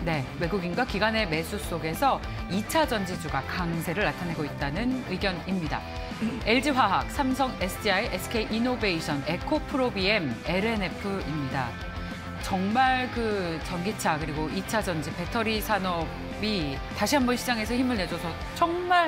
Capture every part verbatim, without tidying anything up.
네, 외국인과 기관의 매수 속에서 이 차 전지주가 강세를 나타내고 있다는 의견입니다. 엘지화학, 삼성, 에스지아이, 에스케이이노베이션, 에코프로비엠, 엘엔에프입니다. 정말 그 전기차 그리고 이 차 전지 배터리 산업이 다시 한번 시장에서 힘을 내줘서 정말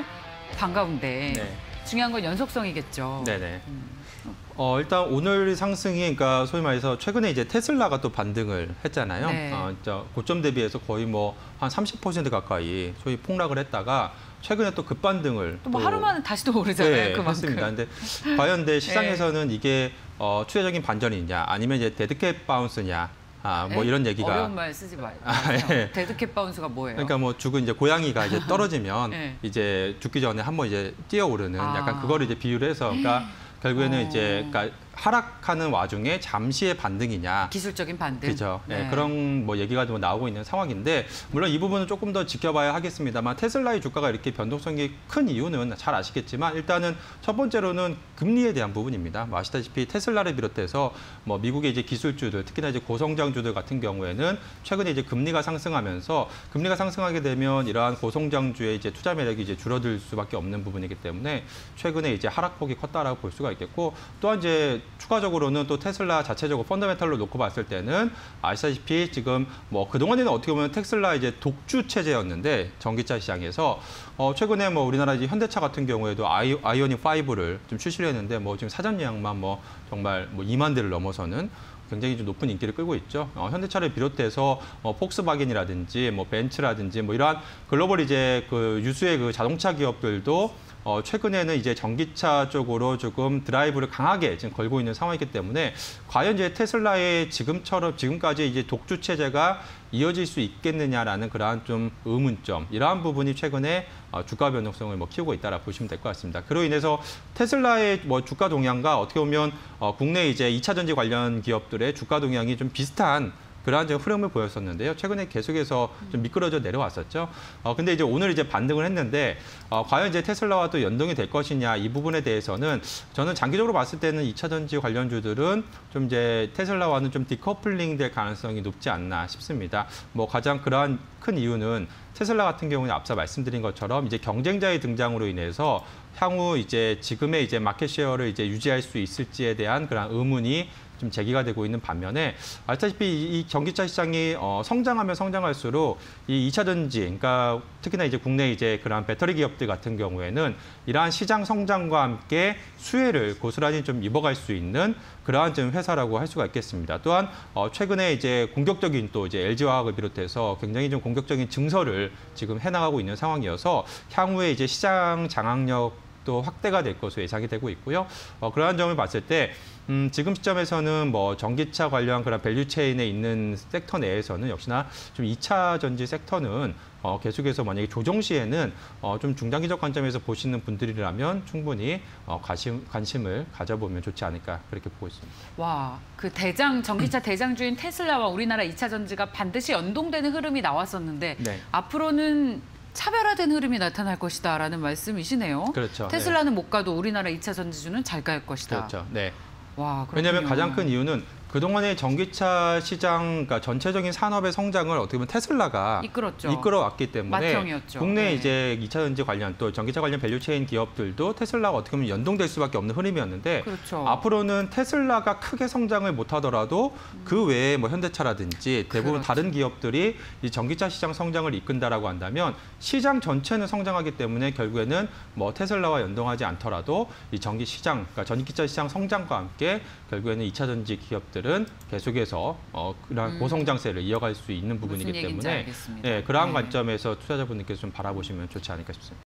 반가운데 네. 중요한 건 연속성이겠죠. 네네. 음. 어, 일단 오늘 상승이 그러니까 소위 말해서 최근에 이제 테슬라가 또 반등을 했잖아요. 네. 어, 진짜 고점 대비해서 거의 뭐 한 삼십 퍼센트 가까이 소위 폭락을 했다가 최근에 또 급반등을 또 뭐 하루 만에 다시 또 오르잖아요. 네, 그만큼. 했습니다. 근데 과연 내 시장에서는 네. 이게 어, 추세적인 반전이냐 아니면 이제 데드캣 바운스냐 아, 뭐 에? 이런 얘기가 어려운 말 쓰지 마요. 아, 예. 데드캣 바운스가 뭐예요? 그러니까 뭐 죽은 이제 고양이가 이제 떨어지면 네. 이제 죽기 전에 한번 이제 뛰어오르는 아. 약간 그거를 이제 비유를 해서 그러니까 결국에는 어. 이제 그러니까 하락하는 와중에 잠시의 반등이냐. 기술적인 반등. 그렇죠. 네. 네, 그런 뭐 얘기가 좀 나오고 있는 상황인데 물론 이 부분은 조금 더 지켜봐야 하겠습니다만 테슬라의 주가가 이렇게 변동성이 큰 이유는 잘 아시겠지만 일단은 첫 번째로는 금리에 대한 부분입니다. 뭐 아시다시피 테슬라를 비롯해서 뭐 미국의 이제 기술주들 특히나 이제 고성장주들 같은 경우에는 최근에 이제 금리가 상승하면서 금리가 상승하게 되면 이러한 고성장주의 이제 투자 매력이 이제 줄어들 수밖에 없는 부분이기 때문에 최근에 이제 하락폭이 컸다라고 볼 수가 있겠고 또한 이제 추가적으로는 또 테슬라 자체적으로 펀더멘탈로 놓고 봤을 때는 아시다시피 지금 뭐 그동안에는 어떻게 보면 테슬라 이제 독주 체제였는데 전기차 시장에서 어 최근에 뭐 우리나라 이제 현대차 같은 경우에도 아이, 아이오닉 파이브를 좀 출시를 했는데 뭐 지금 사전 예약만 뭐 정말 뭐 이만 대를 넘어서는 굉장히 좀 높은 인기를 끌고 있죠. 어, 현대차를 비롯해서 어, 폭스바겐이라든지 뭐 벤츠라든지 뭐 이러한 글로벌 이제 그 유수의 그 자동차 기업들도 어, 최근에는 이제 전기차 쪽으로 조금 드라이브를 강하게 지금 걸고 있는 상황이기 때문에 과연 이제 테슬라의 지금처럼 지금까지 이제 독주 체제가 이어질 수 있겠느냐라는 그러한 좀 의문점 이러한 부분이 최근에 어, 주가 변동성을 뭐 키우고 있다라 보시면 될 것 같습니다. 그로 인해서 테슬라의 뭐 주가 동향과 어떻게 보면 어, 국내 이제 이 차 전지 관련 기업들의 주가 동향이 좀 비슷한 그러한 좀 흐름을 보였었는데요. 최근에 계속해서 좀 미끄러져 내려왔었죠. 어, 근데 이제 오늘 이제 반등을 했는데, 어, 과연 이제 테슬라와 또 연동이 될 것이냐, 이 부분에 대해서는 저는 장기적으로 봤을 때는 이 차 전지 관련주들은 좀 이제 테슬라와는 좀 디커플링 될 가능성이 높지 않나 싶습니다. 뭐 가장 그러한 큰 이유는 테슬라 같은 경우는 앞서 말씀드린 것처럼 이제 경쟁자의 등장으로 인해서 향후 이제 지금의 이제 마켓 쉐어를 이제 유지할 수 있을지에 대한 그런 의문이 좀 제기가 되고 있는 반면에 아시다시피 이 전기차 시장이 어, 성장하면 성장할수록 이 이 차 전지, 그러니까 특히나 이제 국내 이제 그러한 배터리 기업들 같은 경우에는 이러한 시장 성장과 함께 수혜를 고스란히 좀 입어갈 수 있는 그러한 좀 회사라고 할 수가 있겠습니다. 또한 어, 최근에 이제 공격적인 또 이제 엘지화학을 비롯해서 굉장히 좀 공격적인 증설을 지금 해나가고 있는 상황이어서 향후에 이제 시장 장악력 또 확대가 될 것으로 예상이 되고 있고요. 어, 그러한 점을 봤을 때 음, 지금 시점에서는 뭐 전기차 관련 그런 밸류체인에 있는 섹터 내에서는 역시나 좀 이 차 전지 섹터는 어, 계속해서 만약에 조정 시에는 어, 좀 중장기적 관점에서 보시는 분들이라면 충분히 어, 관심, 관심을 가져보면 좋지 않을까 그렇게 보고 있습니다. 와, 그 대장 전기차 대장주인 테슬라와 우리나라 이 차 전지가 반드시 연동되는 흐름이 나왔었는데 네. 앞으로는 차별화된 흐름이 나타날 것이다라는 말씀이시네요. 그렇죠. 테슬라는 네. 못 가도 우리나라 이 차 전지주는 잘 갈 것이다. 그렇죠. 네. 와, 왜냐하면 가장 큰 이유는 그동안의 전기차 시장, 그러니까 전체적인 산업의 성장을 어떻게 보면 테슬라가 이끌었죠. 이끌어왔기 때문에 맏형이었죠. 국내 네. 이제 이 차 전지 관련 또 전기차 관련 밸류체인 기업들도 테슬라가 어떻게 보면 연동될 수밖에 없는 흐름이었는데 그렇죠. 앞으로는 테슬라가 크게 성장을 못하더라도 음. 그 외에 뭐 현대차라든지 대부분 그렇죠. 다른 기업들이 이 전기차 시장 성장을 이끈다라고 한다면 시장 전체는 성장하기 때문에 결국에는 뭐 테슬라와 연동하지 않더라도 이 전기 시장, 그러니까 전기차 시장 성장과 함께 결국에는 이 차 전지 기업들은 계속해서 어, 그런 음. 고성장세를 이어갈 수 있는 부분이기 때문에 예, 그러한 네. 관점에서 투자자분들께서 좀 바라보시면 좋지 않을까 싶습니다.